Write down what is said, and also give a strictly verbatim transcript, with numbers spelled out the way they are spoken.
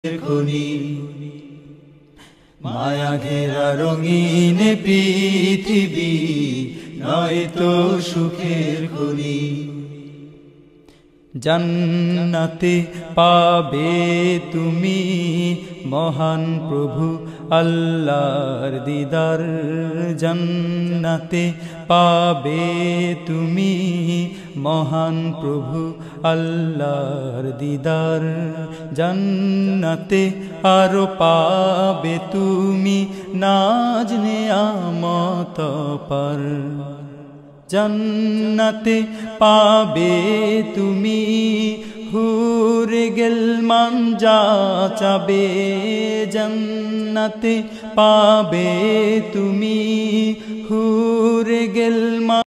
খনি মায়া ঘেরা রঙিন পৃথিবী নয় তো সুখের খনি। জান্নাতে পাবে তুমি মহান প্রভু আল্লাহর দিদার। জান্নাতে পাবে তুমি মহান প্রভু আল্লাহর দিদার। জান্নাতে আরো পাবে তুমি নাজ নেয়ামত পার। জান্নাতে পাবে তুমি হুরে গেলমান যা চাবে। জান্নাতে পাবে তুমি হুরে গেলমান